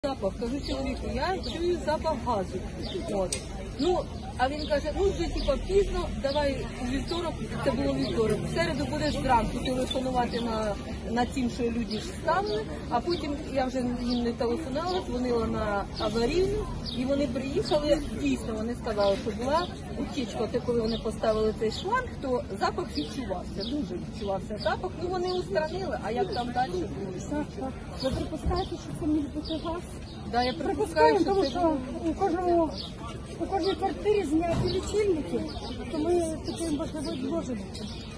Запах, кажу чоловіку, я чую запах газу. От. Ну, а він каже, ну вже типа пізно, давай у вівторок, це було вівторок, в середу будеш зранку телефонувати на тім, що люди ж ставили, а потім я вже їм не телефонувала, дзвонила на аварійну, і вони приїхали, дійсно, вони сказали, що була утічка, те, коли вони поставили цей шланг, то запах відчувався, дуже відчувався запах, ну вони устранили, а як там далі було? Ви припускаєте, що це міг бути газ? Да, я припускаю, що тому це що у кожній квартирі зняті лічильники, то ми таки можливо можемо.